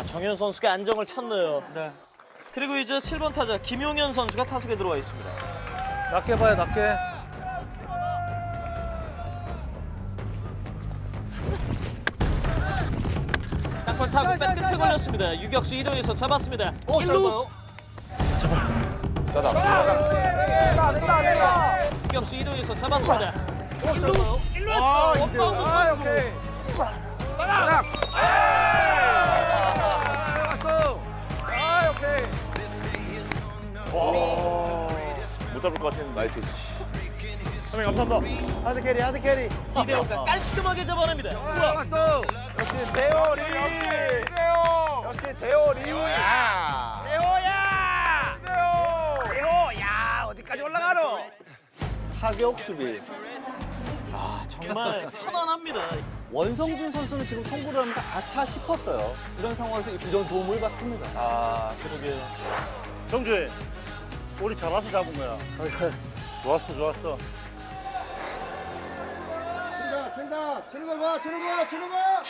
정현 선수가 안정을 찾네요. 네. 그리고 이제 7번 타자 김용현 선수가 타석에 들어와 있습니다. 낮게 봐요, 낮게. 땅볼 타고 백 끝에 걸렸습니다. 유격수 이동해서 잡았습니다. 1루. 유격수 이동해서 잡았습니다. 1루에서 원바운드 성공. 못 잡을 것 같은 나이스 씨. 선생님 감사합니다. 하드 캐리, 하드 캐리. 이대호가 깔끔하게 잡아냅니다. 우와. 역시 대호리. 역시 대호리. 대호야. 대호야. 어디까지 올라가노? 타격 수비. 정말 편안합니다. 원성준 선수는 지금 송구를 하면서 아차 싶었어요. 이런 상황에서 이런 도움을 받습니다. 그러게요. 정주희, 우리 잡아서 잡은 거야. 좋았어, 좋았어. 친다. 치는 거 봐, 치는 거.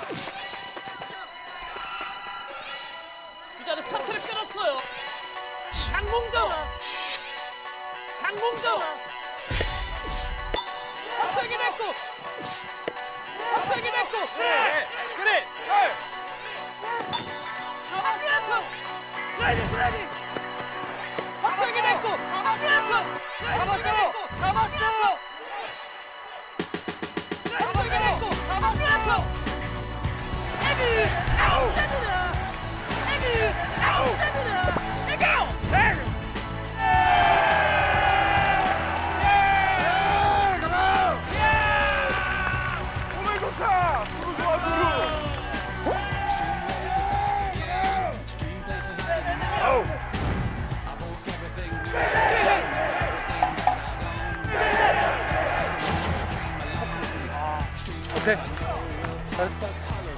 주자는 스타트를 끊었어요. 강봉정. 합석이 됐고. 그래. 잡았어. 슬라이딩. 합석이 됐고. 잡았어. 에그 아웃됩니다. 오늘 좋다. 두루 좋아, 두루. 오케이. 잘했어.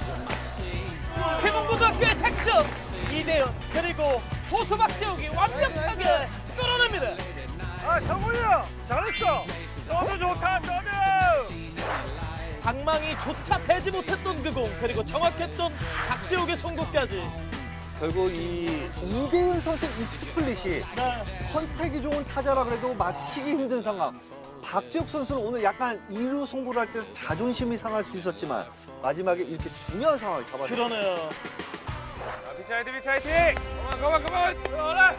회문고등학교의 작전. 이대현 그리고 포수 박재욱이 완벽하게 끌어냅니다. 성훈이 형 잘했어. 서드 좋다, 서드. 방망이조차 대지 못했던 그 공, 그리고 정확했던 박재욱의 송구까지. 결국 이 이대훈 선수의 이 스플릿이 컨택이 좋은 타자라 그래도 맞추기 힘든 상황. 박지욱 선수는 오늘 약간 2루 송구를 할 때 자존심이 상할 수 있었지만 마지막에 이렇게 중요한 상황을 잡았어요. 그러네요. 비차 화이팅! 그만! 들어오자!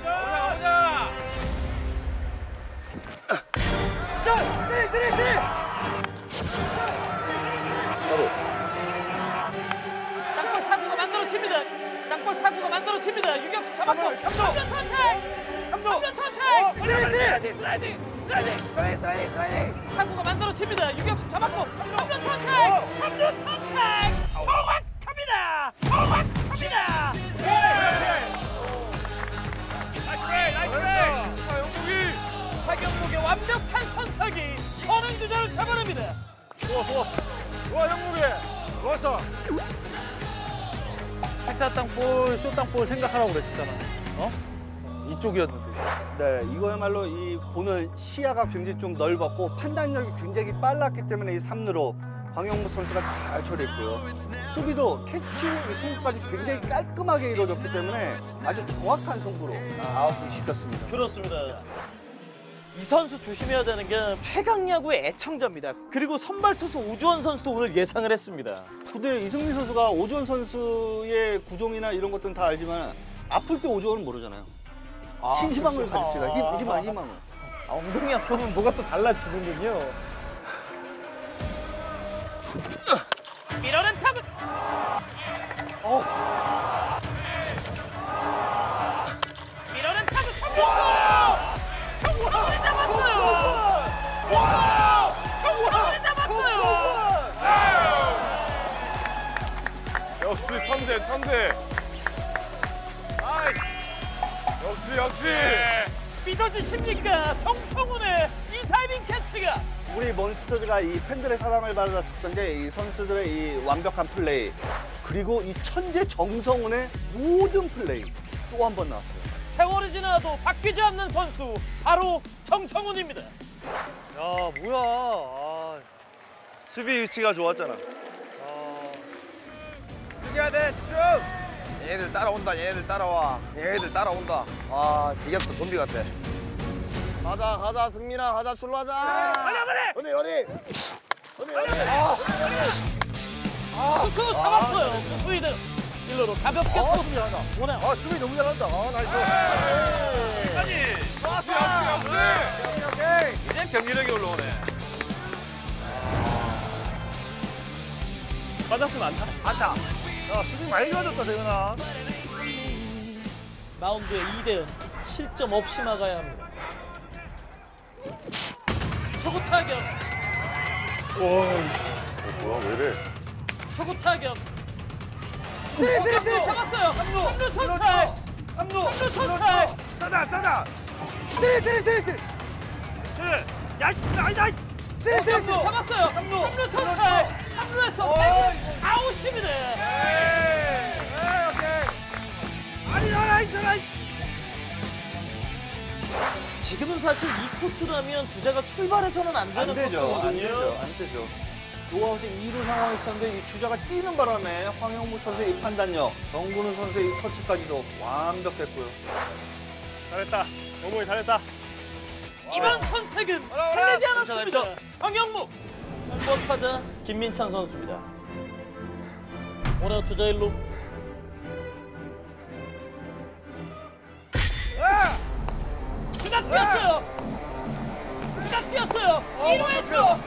쓰리! 땅볼 타구가 만들어집니다. 유격수 잡았고 3루 선택! 슬라이딩! 타구가 만들어집니다. 유격수 잡았고 3루 선택! 정확합니다! 박영국의 완벽한 선택이 선행주자를 잡아냅니다. 좋아, 영국이. 좋았어. 타짜 땅볼, 쇼 땅볼 생각하라고 그랬었잖아. 이쪽이었는데. 네, 이거야말로 이 보는 시야가 굉장히 좀 넓었고 판단력이 굉장히 빨랐기 때문에 이 3루로 황영무 선수가 잘 처리했고요. 수비도 캐치, 송구까지 굉장히 깔끔하게 이루어졌기 때문에 아주 정확한 송구로 아웃을 시켰습니다. 그렇습니다. 이 선수 조심해야 되는 게 최강야구의 애청자입니다. 그리고 선발 투수 오주원 선수도 오늘 예상을 했습니다. 근데 이승민 선수가 오주원 선수의 구종이나 이런 것들은 다 알지만 아플 때 오주원은 모르잖아요. 희망을 가집시다. 희망을. 엉덩이 아프면 뭐가 또 달라지는군요. 밀어낸 타구. 밀어낸 타구 청구를 잡았어요. 청구를 잡았어요. 역시 천재. 역시. 믿어주십니까? 정성훈의 이 다이빙 캐치가. 우리 몬스터즈가 이 팬들의 사랑을 받았었던 게 이 선수들의 이 완벽한 플레이 그리고 이 천재 정성훈의 모든 플레이 또 한 번 나왔어요. 세월이 지나도 바뀌지 않는 선수 바로 정성훈입니다. 야, 뭐야. 수비 위치가 좋았잖아. 집중해야 돼, 집중! 얘네들 따라온다. 얘네들 따라와. 얘네들 따라온다. 아 지겹다. 좀비 같아. 가자 승민아 가자 출발하자. 빨리. 어디 어디 투수 잡았어요. 투수 이등 1루로 가볍게 토스. 원해. 아 수비 너무 잘한다. 아 나이스. 역시. 이제 경기력이 올라오네. 맞았으면 안타. 안타. 야 수비 많이 좋아졌다 대현아. 마운드에 2대0 실점 없이 막아야 합니다. 초구 타격. 뭐야 왜 이래? 초구 타격. 잡았어요. 3루 선택. 3루 선택. 싸다. 잡았어요. 3루 선택. 3루에서 아웃입니다. 지금은 사실 이 코스라면 주자가 출발해서는 안 되는 코스거든요. 안 되죠. 노아웃의 2루 상황이 있었는데 이 주자가 뛰는 바람에 황영무 선수의 이 판단력, 정근우 선수의 이 터치까지도 완벽했고요. 잘했다. 영목이 잘했다. 이번 선택은 틀리지 않았습니다. 황영무 1번 타자 김민찬 선수입니다. 오늘 주자 1루. 주자 뛰었어요. 1루에서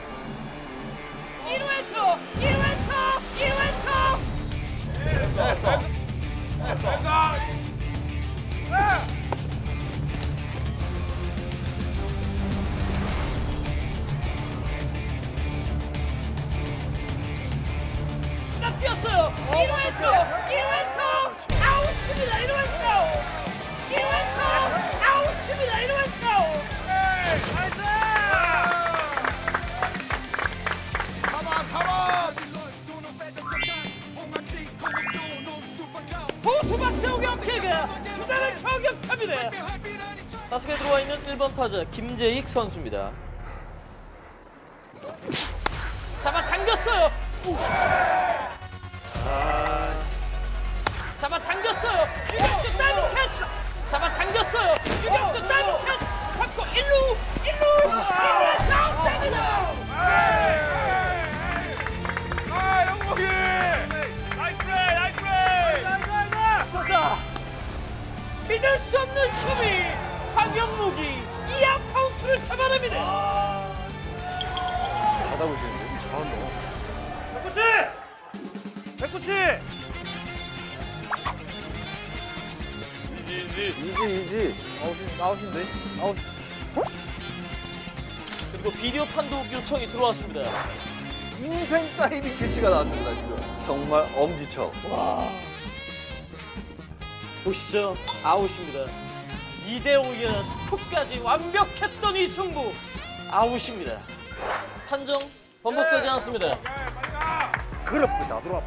1루에서 아웃입니다. 1루에서 아웃입니다. 1루에서 포수 박정우 경기가 주자를 저격합니다. 타석에 들어와 있는 1번 타자 김재익 선수입니다. 잡아당겼어요. 잡아당겼어요. 유격수 다이빙 캐치. 잡아당겼어요. 유격수 다이빙 캐치. 잡고 1루에서 아웃됩니다. 영목이. 나이스 플레이. 졌다. 믿을 수 없는 수비. 황영묵이 이 아웃카운트를 잡아냅니다. 다 잡으시는데? 백구치. 이지. 아웃인데? 아웃. 그리고 비디오 판독 요청이 들어왔습니다. 인생 다이빙 캐치가 나왔습니다, 지금. 정말 엄지척. 보시죠. 아웃입니다. 2대5의 스코어까지 완벽했던 이 승부. 아웃입니다. 판정 번복되지 않습니다. 그렇고 다 들어와.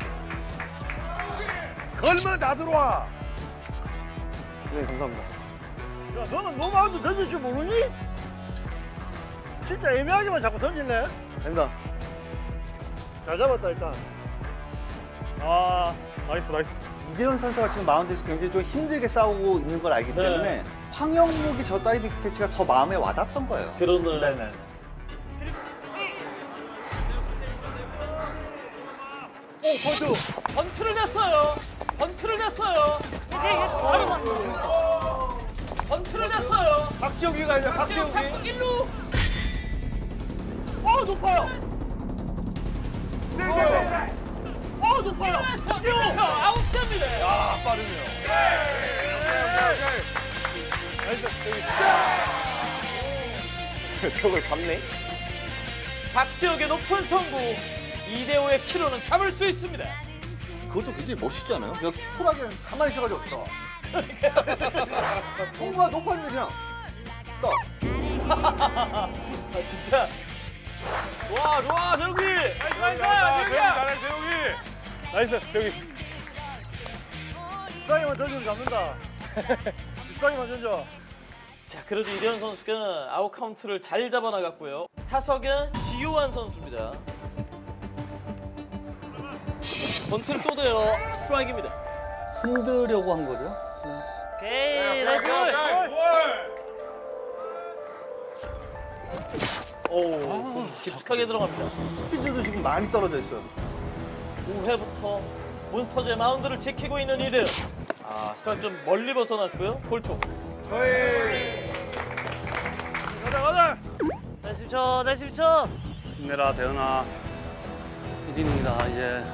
걸면 다 들어와. 네, 감사합니다. 야 너는 노마운드 던질 줄 모르니? 진짜 애매하게만 자꾸 던지네. 됩니다. 잘 잡았다 일단. 아, 나이스. 이대현 선수가 지금 마운드에서 굉장히 좀 힘들게 싸우고 있는 걸 알기 때문에 황영묵이 저 다이빙 캐치가 더 마음에 와닿던 거예요. 그러네요. 네네. 번트를 냈어요. 번트를 냈어요. 박지혁이 가야 돼, 박지영 잡고 박지혁이. 1루. 높아요. 높아요. 에서 아웃됩니다. 아, 빠르네요. 저걸 잡네? 박지혁의 높은 성구. 2대5의 키로는 잡을 수 있습니다. 그것도 굉장히 멋있지 않아요? 그냥 쿨하게 가만히 있어가지고 없어. 송구가 높았는데 그냥 떠. 아, 진짜. 좋아, 재욱이. 잘해 재욱이. 나이스. 여기. 이상이만 던지면 잡는다. 이상이만 던져. 자, 그래도 이대현 선수가 아웃 카운트를 잘 잡아나갔고요. 타석에 지효환 선수입니다. 번트를 또 대요. 스트라이크입니다. 흔들려고 한 거죠. 오케이, 나이스. 오, 깊숙하게 들어갑니다. 스피드도 지금 많이 떨어져 있어요. 5회부터 몬스터즈의 마운드를 지키고 있는 이대현. 아, 스트라이크 좀 멀리 벗어났고요. 볼쪽. 가자 가자. 다시 쳐, 다시 쳐. 힘내라 대현아. 1인이다 이제.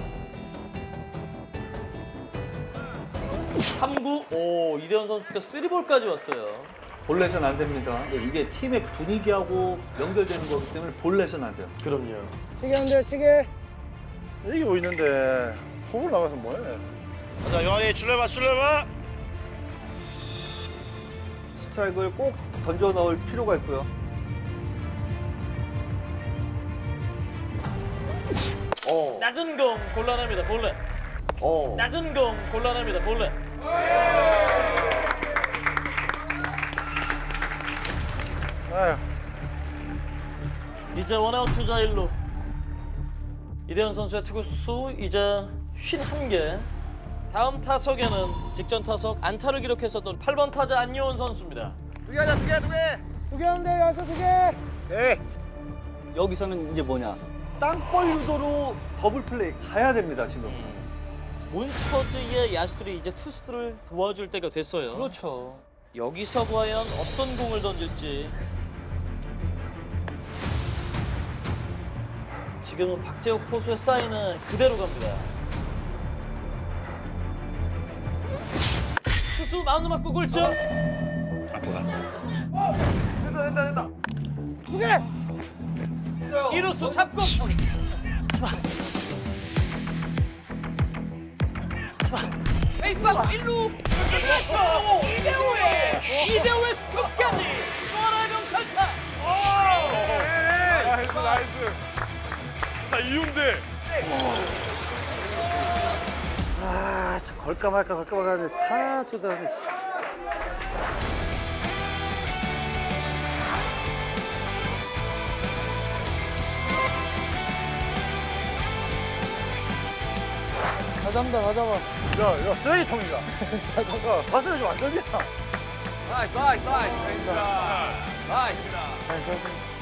3구. 오, 이대현 선수가 3볼까지 왔어요. 볼넷은 안 됩니다. 이게 팀의 분위기하고 연결되는 거기 때문에 볼넷은 안 돼요. 그럼요. 이기고 있는데 홈을 나가서 뭐해? 자 요한이 출래봐 출래봐. 스트라이크를 꼭 던져 넣을 필요가 있고요. 낮은 공 곤란합니다. 볼넷. 낮은 공 곤란합니다. 볼넷. 아휴. 이제 원아웃 투자 1루. 이대현 선수의 투구수 이제 51개. 다음 타석에는 직전 타석 안타를 기록했었던 8번 타자 안요원 선수입니다. 두 개 하자 두 개 두 개. 여기서는 이제 뭐냐? 땅볼 유도로 더블 플레이 가야 됩니다, 지금. 몬스터즈의 야수들이 이제 투수들을 도와줄 때가 됐어요. 그렇죠. 여기서 과연 어떤 공을 던질지. 지금은 박재욱 포수의 사인은 그대로 갑니다. 투수 마운드 맞고 굴절. 됐다. 1루수 잡고. 좋아. 베이스방 1루. 그렇죠. 이대호의 스톱까지. 또 하나의 명살타. 나이스. 자 이윤재. 아, 걸까 말까 하는데 차 주더라고. 야, 쓰레기통이다. 야, 봤으면 좀 안 되냐? 나이스.